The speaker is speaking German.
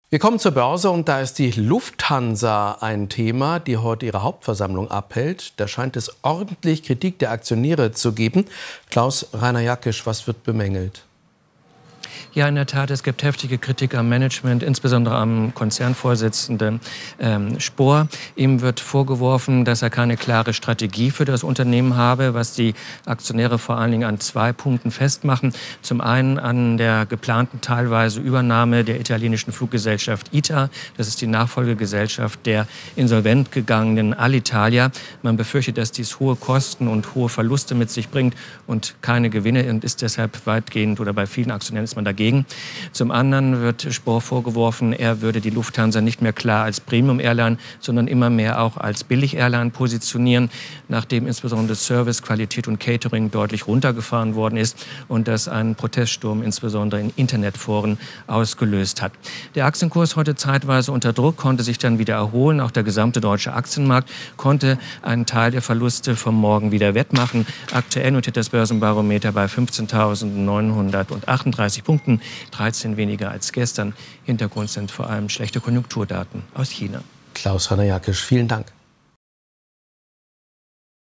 Wir kommen zur Börse und da ist die Lufthansa ein Thema, die heute ihre Hauptversammlung abhält. Da scheint es ordentlich Kritik der Aktionäre zu geben. Klaus-Rainer Jackisch, was wird bemängelt? Ja, in der Tat, es gibt heftige Kritik am Management, insbesondere am Konzernvorsitzenden Spohr. Ihm wird vorgeworfen, dass er keine klare Strategie für das Unternehmen habe, was die Aktionäre vor allen Dingen an 2 Punkten festmachen. Zum einen an der geplanten teilweise Übernahme der italienischen Fluggesellschaft ITA. Das ist die Nachfolgegesellschaft der insolvent gegangenen Alitalia. Man befürchtet, dass dies hohe Kosten und hohe Verluste mit sich bringt und keine Gewinne und ist deshalb weitgehend oder bei vielen Aktionären ist man dagegen. Zum anderen wird Spohr vorgeworfen, er würde die Lufthansa nicht mehr klar als Premium-Airline, sondern immer mehr auch als Billig-Airline positionieren, nachdem insbesondere Service, Qualität und Catering deutlich runtergefahren worden ist und das einen Proteststurm insbesondere in Internetforen ausgelöst hat. Der Aktienkurs heute zeitweise unter Druck, konnte sich dann wieder erholen. Auch der gesamte deutsche Aktienmarkt konnte einen Teil der Verluste vom Morgen wieder wettmachen. Aktuell notiert das Börsenbarometer bei 15.938 Punkten. 13 weniger als gestern. Hintergrund sind vor allem schlechte Konjunkturdaten aus China. Klaus-Rainer Jackisch, vielen Dank.